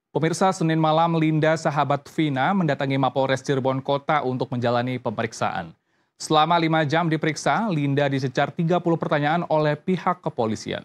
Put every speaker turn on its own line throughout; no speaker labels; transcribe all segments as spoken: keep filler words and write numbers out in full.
Pemirsa, Senin malam Linda sahabat Vina mendatangi Mapolres Cirebon Kota untuk menjalani pemeriksaan. Selama lima jam diperiksa, Linda dicecar tiga puluh pertanyaan oleh pihak kepolisian.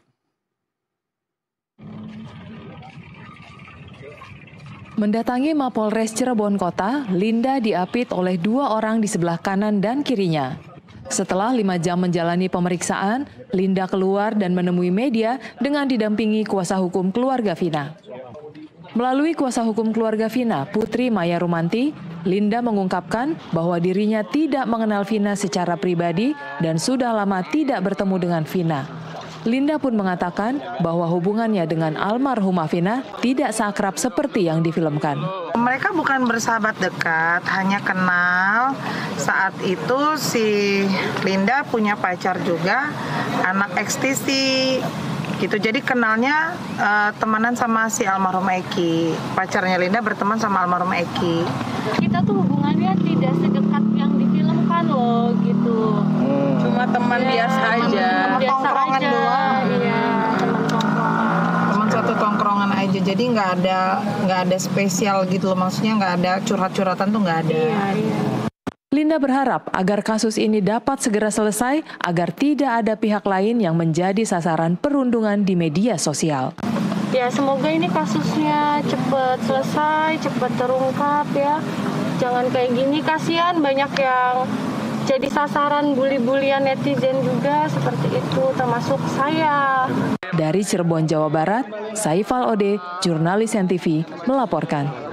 Mendatangi Mapolres Cirebon Kota, Linda diapit oleh dua orang di sebelah kanan dan kirinya. Setelah lima jam menjalani pemeriksaan, Linda keluar dan menemui media dengan didampingi kuasa hukum keluarga Vina. Melalui kuasa hukum keluarga Vina, Putri Maya Rumanti, Linda mengungkapkan bahwa dirinya tidak mengenal Vina secara pribadi dan sudah lama tidak bertemu dengan Vina. Linda pun mengatakan bahwa hubungannya dengan almarhumah Vina tidak seakrab seperti yang difilmkan.
Mereka bukan bersahabat dekat, hanya kenal. Saat itu si Linda punya pacar juga, anak ekstisi. Gitu. Jadi kenalnya uh, temanan sama si almarhum Eki. Pacarnya Linda berteman sama almarhum Eki.
Kita tuh hubungannya tidak sedekat yang difilmkan loh gitu.
Hmm. Cuma teman ya, biasa aja.
Teman biasa
tongkrongan
aja.
doang.
Iya, teman tongkrongan.
Teman satu tongkrongan aja. Jadi nggak ada nggak ada spesial gitu loh. Maksudnya nggak ada curhat-curhatan tuh nggak ada.
Iya, iya.
Linda berharap agar kasus ini dapat segera selesai agar tidak ada pihak lain yang menjadi sasaran perundungan di media sosial.
Ya semoga ini kasusnya cepat selesai, cepat terungkap ya. Jangan kayak gini, kasihan banyak yang jadi sasaran bully-bulian netizen juga seperti itu, termasuk saya.
Dari Cirebon, Jawa Barat, Saifal Ode, jurnalis N T V, melaporkan.